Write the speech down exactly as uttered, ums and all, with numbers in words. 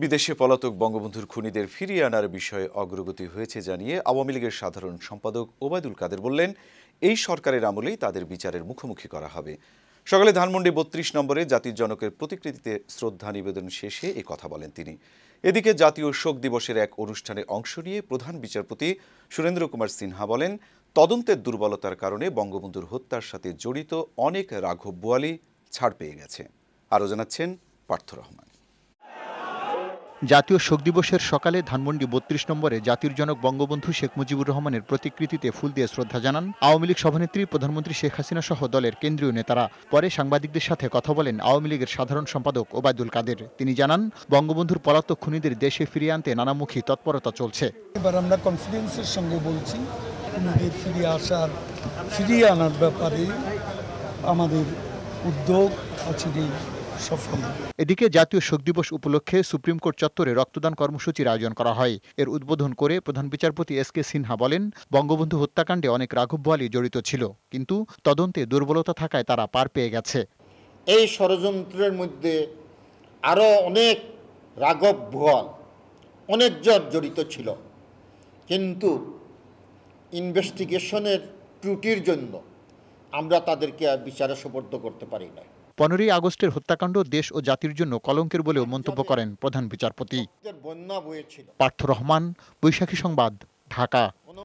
বিদেশে পলাতক বঙ্গবন্ধুর খুনিদের ফিরিয়ে আনার বিষয়ে অগ্রগতি হয়েছে জানিয়ে আওয়ামী লীগের সাধারণ সম্পাদক ওবায়দুল কাদের বললেন, এই সরকারের আমলেই তাদের বিচারের মুখোমুখি করা হবে। সকালে ধানমন্ডি বত্রিশ নম্বরে জাতির জনকের প্রতিকৃতিতে শ্রদ্ধা নিবেদন শেষে এ কথা বলেন তিনি। এদিকে জাতীয় শোক দিবসের এক অনুষ্ঠানে অংশ নিয়ে প্রধান বিচারপতি সুরেন্দ্র কুমার সিনহা বলেন, তদন্তের দুর্বলতার কারণে বঙ্গবন্ধুর হত্যার সাথে জড়িত অনেক রাঘব বোয়ালি ছাড় পেয়ে গেছে। আরও জানাচ্ছেন পার্থ রহমান। জাতীয় শোক দিবসের সকালে ধানমন্ডি বত্রিশ নম্বরে জাতির জনক বঙ্গবন্ধু শেখ মুজিবুর রহমানের প্রতিকৃতিতে ফুল দিয়ে শ্রদ্ধা জানান আওয়ামী লীগ সভানেত্রী, প্রধানমন্ত্রী শেখ হাসিনা সহ দলের কেন্দ্রীয় নেতারা। পরে সাংবাদিকদের সাথে কথা বলেন আওয়ামী লীগের সাধারণ সম্পাদক ওবায়দুল কাদের। তিনি জানান, বঙ্গবন্ধুর পলাতক খুনিদের দেশে ফিরিয়ে আনতে নানামুখী তৎপরতা চলছে। এবার আমরা কনফিডেন্সের সঙ্গে বলছি, খুনিদের ফিরিয়ে আসার ফিরিয়ে আনার ব্যাপারে আমাদের উদ্যোগ আছে। এদিকে জাতীয় শোক দিবস উপলক্ষে সুপ্রিম কোর্ট চত্বরে রক্তদান কর্মসূচির আয়োজন করা হয়। এর উদ্বোধন করে প্রধান বিচারপতি এস কে সিনহা বলেন, বঙ্গবন্ধু হত্যাকাণ্ডে অনেক রাঘব বোয়ালি জড়িত ছিল, কিন্তু তদন্তে দুর্বলতা থাকায় তারা পার পেয়ে গেছে। এই ষড়যন্ত্রের মধ্যে আরও অনেক রাঘব বোয়াল অনেকজন জড়িত ছিল, কিন্তু ইনভেস্টিগেশনের ত্রুটির জন্য আমরা তাদেরকে বিচারে সোপর্দ করতে পারি না। পনেরোই আগস্টের হত্যাকাণ্ড দেশ ও জাতির জন্য কলঙ্কের বলেও মন্তব্য করেন প্রধান বিচারপতি। পার্থ রহমান, বৈশাখী সংবাদ, ঢাকা।